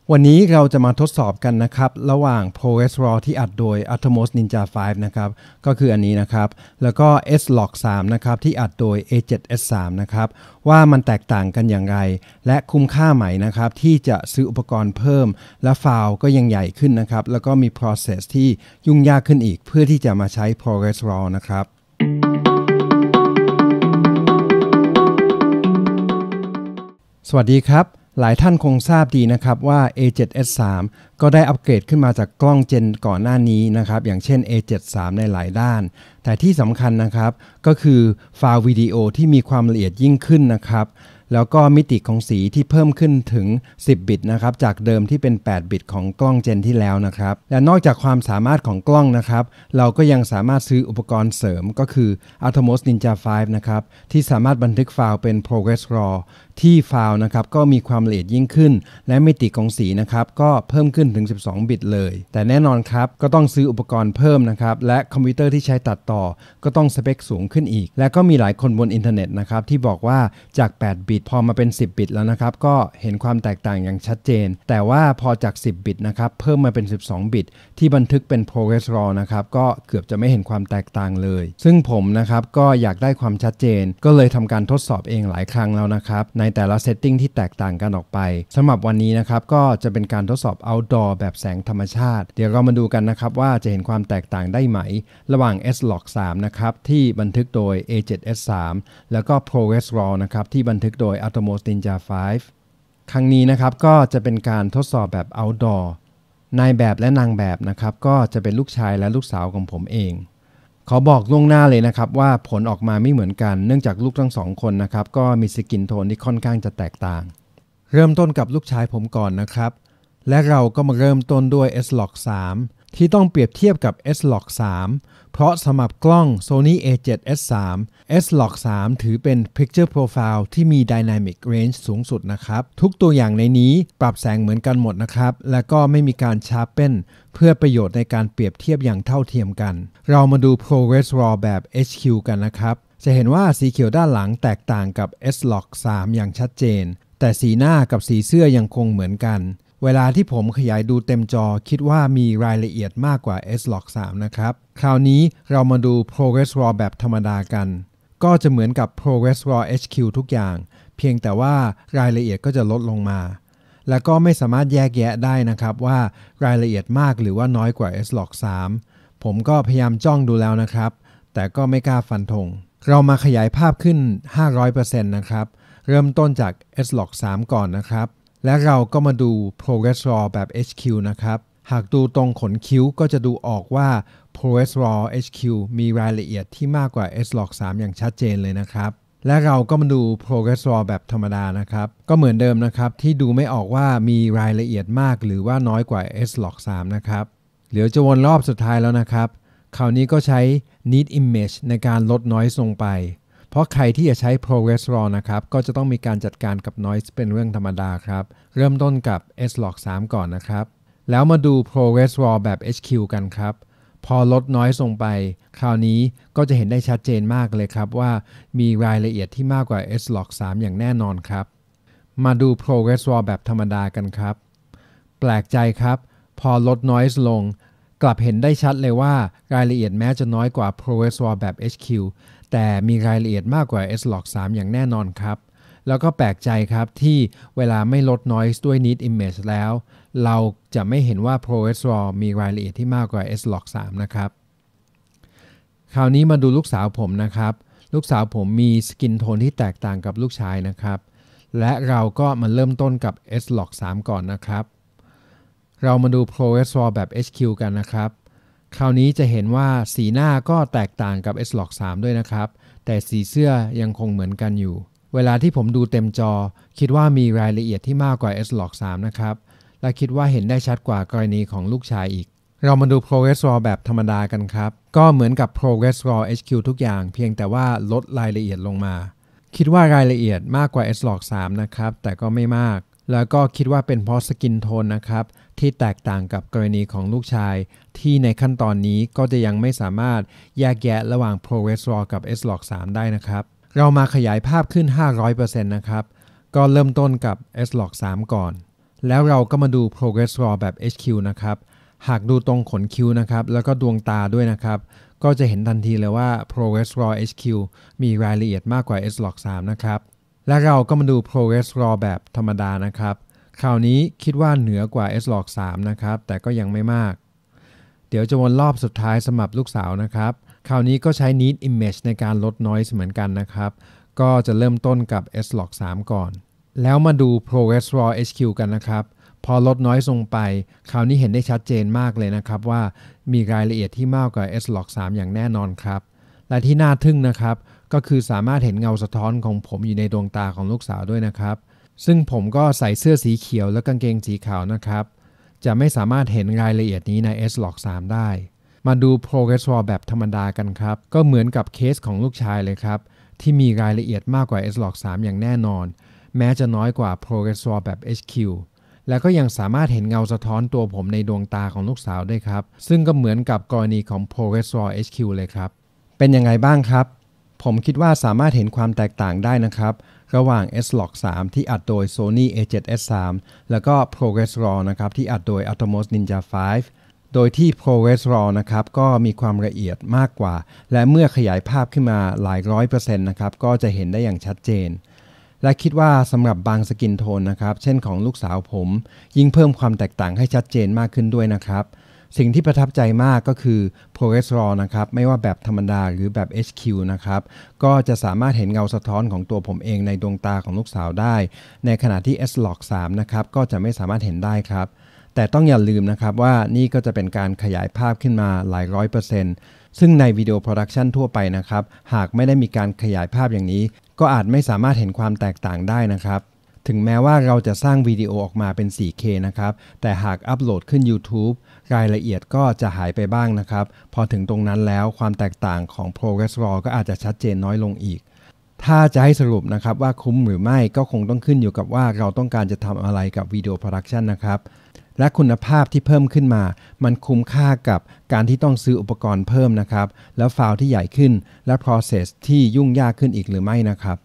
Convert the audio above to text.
วันนี้เราจะมาทดสอบกันนะครับระหว่าง Progress Raw ที่อัดโดย Atomos Ninja 5 นะครับก็คืออันนี้นะครับแล้วก็ S-Log 3 นะครับที่อัดโดย A7S3 นะครับว่ามันแตกต่างกันอย่างไรและคุ้มค่าไหมนะครับที่จะซื้ออุปกรณ์เพิ่มและไฟล์ก็ยังใหญ่ขึ้นนะครับแล้วก็มี process ที่ยุ่งยากขึ้นอีกเพื่อที่จะมาใช้ Progress Raw นะครับสวัสดีครับหลายท่านคงทราบดีนะครับว่า A7S3 ก็ได้อัปเกรดขึ้นมาจากกล้องเจนก่อนหน้านี้นะครับอย่างเช่น A73 ในหลายด้านแต่ที่สำคัญนะครับก็คือไฟล์วิดีโอที่มีความละเอียดยิ่งขึ้นนะครับแล้วก็มิติของสีที่เพิ่มขึ้นถึง10บิตนะครับจากเดิมที่เป็น8บิตของกล้องเจนที่แล้วนะครับและนอกจากความสามารถของกล้องนะครับเราก็ยังสามารถซื้ออุปกรณ์เสริมก็คือ Atomos Ninja 5 นะครับที่สามารถบันทึกไฟล์เป็น Progress Raw ที่ไฟล์นะครับก็มีความละเอียดยิ่งขึ้นและมิติของสีนะครับก็เพิ่มขึ้นถึง12บิตเลยแต่แน่นอนครับก็ต้องซื้ออุปกรณ์เพิ่มนะครับและคอมพิวเตอร์ที่ใช้ตัดต่อก็ต้องสเปคสูงขึ้นอีกและก็มีหลายคนบนอินเทอร์เน็ตนะครับที่บอกว่าจาก8บิตพอมาเป็น10บิตแล้วนะครับก็เห็นความแตกต่างอย่างชัดเจนแต่ว่าพอจาก10บิตนะครับเพิ่มมาเป็น12บิตที่บันทึกเป็น Progress Raw นะครับก็เกือบจะไม่เห็นความแตกต่างเลยซึ่งผมนะครับก็อยากได้ความชัดเจนก็เลยทำการทดสอบเองหลายครั้งแล้วนะครับในแต่ละเซตติ้งที่แตกต่างกันออกไปสำหรับวันนี้นะครับก็จะเป็นการทดสอบ Outdoor แบบแสงธรรมชาติเดี๋ยวเรามาดูกันนะครับว่าจะเห็นความแตกต่างได้ไหมระหว่าง S-Log 3 นะครับที่บันทึกโดย A7S3 แล้วก็ Progress Raw นะครับที่บันทึกโดย Atomos Ninja 5 ครั้งนี้นะครับก็จะเป็นการทดสอบแบบ Outdoor นายแบบและนางแบบนะครับก็จะเป็นลูกชายและลูกสาวของผมเองขอบอกล่วงหน้าเลยนะครับว่าผลออกมาไม่เหมือนกันเนื่องจากลูกทั้งสองคนนะครับก็มีสกินโทนที่ค่อนข้างจะแตกต่างเริ่มต้นกับลูกชายผมก่อนนะครับและเราก็มาเริ่มต้นด้วย S-Log 3 ที่ต้องเปรียบเทียบกับ S-Log 3 เพราะสำหรับกล้อง Sony A7S3 S-Log 3 ถือเป็น Picture Profile ที่มี Dynamic Range สูงสุดนะครับทุกตัวอย่างในนี้ปรับแสงเหมือนกันหมดนะครับและก็ไม่มีการ Sharpen เพื่อประโยชน์ในการเปรียบเทียบอย่างเท่าเทียมกันเรามาดู Progress Raw แบบ HQ กันนะครับจะเห็นว่าสีเขียวด้านหลังแตกต่างกับ S-Log 3 อย่างชัดเจนแต่สีหน้ากับสีเสื้อยังคงเหมือนกันเวลาที่ผมขยายดูเต็มจอคิดว่ามีรายละเอียดมากกว่า S-Log 3 นะครับคราวนี้เรามาดู Progress Raw แบบธรรมดากันก็จะเหมือนกับ Progress Raw HQ ทุกอย่างเพียงแต่ว่ารายละเอียดก็จะลดลงมาแล้วก็ไม่สามารถแยกแยะได้นะครับว่ารายละเอียดมากหรือว่าน้อยกว่า S-Log 3 ผมก็พยายามจ้องดูแล้วนะครับแต่ก็ไม่กล้าฟันธงเรามาขยายภาพขึ้น 500% นะครับเริ่มต้นจาก S-Log 3 ก่อนนะครับและเราก็มาดู Progress Raw แบบ HQ นะครับหากดูตรงขนคิ้วก็จะดูออกว่า Progress Raw HQ มีรายละเอียดที่มากกว่า S-Log 3 อย่างชัดเจนเลยนะครับและเราก็มาดู Progress Raw แบบธรรมดานะครับก็เหมือนเดิมนะครับที่ดูไม่ออกว่ามีรายละเอียดมากหรือว่าน้อยกว่า S-Log 3 นะครับเหลือจะวนรอบสุดท้ายแล้วนะครับคราวนี้ก็ใช้ Need Image ในการลด Noise ลงไปเพราะใครที่จะใช้ Progress Raw นะครับก็จะต้องมีการจัดการกับ Noise เป็นเรื่องธรรมดาครับเริ่มต้นกับ S-Log 3 ก่อนนะครับแล้วมาดู Progress Raw แบบ HQ กันครับพอลด Noise ลงไปคราวนี้ก็จะเห็นได้ชัดเจนมากเลยครับว่ามีรายละเอียดที่มากกว่า S-Log 3 อย่างแน่นอนครับมาดู Progress Raw แบบธรรมดากันครับแปลกใจครับพอลด Noise ลงกลับเห็นได้ชัดเลยว่ารายละเอียดแม้จะน้อยกว่า Progress Raw แบบ HQแต่มีรายละเอียดมากกว่า S-Log 3 อย่างแน่นอนครับแล้วก็แปลกใจครับที่เวลาไม่ลด Noise ด้วย Need Image แล้วเราจะไม่เห็นว่า Progress Raw มีรายละเอียดที่มากกว่า S-Log 3 นะครับคราวนี้มาดูลูกสาวผมนะครับลูกสาวผมมีสกินโทนที่แตกต่างกับลูกชายนะครับและเราก็มาเริ่มต้นกับ S-Log 3 ก่อนนะครับเรามาดู Progress Raw แบบ HQ กันนะครับคราวนี้จะเห็นว่าสีหน้าก็แตกต่างกับ S-Log 3 ด้วยนะครับแต่สีเสื้อยังคงเหมือนกันอยู่เวลาที่ผมดูเต็มจอคิดว่ามีรายละเอียดที่มากกว่า S-Log 3 นะครับและคิดว่าเห็นได้ชัดกว่ากรณีของลูกชายอีกเรามาดู Progress Raw แบบธรรมดากันครับก็เหมือนกับ Progress Raw HQ ทุกอย่างเพียงแต่ว่าลดรายละเอียดลงมาคิดว่ารายละเอียดมากกว่า S-Log 3 นะครับแต่ก็ไม่มากแล้วก็คิดว่าเป็นเพราะสกินโทนนะครับที่แตกต่างกับกรณีของลูกชายที่ในขั้นตอนนี้ก็จะยังไม่สามารถแยกแยะระหว่าง Progress Raw กับ S-Log 3 ได้นะครับเรามาขยายภาพขึ้น 500% นะครับก็เริ่มต้นกับ S-Log 3 ก่อนแล้วเราก็มาดู Progress Raw แบบ HQ นะครับหากดูตรงขนคิ้วนะครับแล้วก็ดวงตาด้วยนะครับก็จะเห็นทันทีเลยว่า Progress Raw HQ มีรายละเอียดมากกว่า S-Log 3 นะครับและเราก็มาดู Progress Raw แบบธรรมดานะครับคราวนี้คิดว่าเหนือกว่า S-Log 3 นะครับแต่ก็ยังไม่มากเดี๋ยวจะวนรอบสุดท้ายสำหรับลูกสาวนะครับคราวนี้ก็ใช้ Need Image ในการลด Noise เหมือนกันนะครับก็จะเริ่มต้นกับ S-Log 3 ก่อนแล้วมาดู Progress Raw HQ กันนะครับพอลด Noise ลงไปคราวนี้เห็นได้ชัดเจนมากเลยนะครับว่ามีรายละเอียดที่มากกว่า S-Log 3 อย่างแน่นอนครับและที่น่าทึ่งนะครับก็คือสามารถเห็นเงาสะท้อนของผมอยู่ในดวงตาของลูกสาวด้วยนะครับซึ่งผมก็ใส่เสื้อสีเขียวและกางเกงสีขาวนะครับจะไม่สามารถเห็นรายละเอียดนี้ใน S-Log 3 ได้มาดู Progress Raw แบบธรรมดากันครับก็เหมือนกับเคสของลูกชายเลยครับที่มีรายละเอียดมากกว่า S-Log 3 อย่างแน่นอนแม้จะน้อยกว่า Progress Raw แบบ HQ แล้วก็ยังสามารถเห็นเงาสะท้อนตัวผมในดวงตาของลูกสาวด้วยครับซึ่งก็เหมือนกับกรณีของ Progress Raw HQ เลยครับเป็นยังไงบ้างครับผมคิดว่าสามารถเห็นความแตกต่างได้นะครับระหว่าง S-Log 3 ที่อัดโดย Sony A7S3 แล้วก็ Progress Raw นะครับที่อัดโดย Atomos Ninja 5 โดยที่ Progress Raw นะครับก็มีความละเอียดมากกว่าและเมื่อขยายภาพขึ้นมาหลาย100%นะครับก็จะเห็นได้อย่างชัดเจนและคิดว่าสำหรับบางสกินโทนนะครับเช่นของลูกสาวผมยิ่งเพิ่มความแตกต่างให้ชัดเจนมากขึ้นด้วยนะครับสิ่งที่ประทับใจมากก็คือ Progress Raw นะครับไม่ว่าแบบธรรมดาหรือแบบ HQ นะครับก็จะสามารถเห็นเงาสะท้อนของตัวผมเองในดวงตาของลูกสาวได้ในขณะที่ S-Log 3 นะครับก็จะไม่สามารถเห็นได้ครับแต่ต้องอย่าลืมนะครับว่านี่ก็จะเป็นการขยายภาพขึ้นมาหลาย100%ซึ่งในวิดีโอโปรดักชันทั่วไปนะครับหากไม่ได้มีการขยายภาพอย่างนี้ก็อาจไม่สามารถเห็นความแตกต่างได้นะครับถึงแม้ว่าเราจะสร้างวิดีโอออกมาเป็น 4K นะครับแต่หากอัปโหลดขึ้น YouTube รายละเอียดก็จะหายไปบ้างนะครับพอถึงตรงนั้นแล้วความแตกต่างของ Progress Raw ก็อาจจะชัดเจนน้อยลงอีกถ้าจะให้สรุปนะครับว่าคุ้มหรือไม่ก็คงต้องขึ้นอยู่กับว่าเราต้องการจะทำอะไรกับวิดีโอโปรดักชันนะครับและคุณภาพที่เพิ่มขึ้นมามันคุ้มค่ากับการที่ต้องซื้ออุปกรณ์เพิ่มนะครับแล้วไฟล์ที่ใหญ่ขึ้นและ process ที่ยุ่งยากขึ้นอีกหรือไม่นะครับ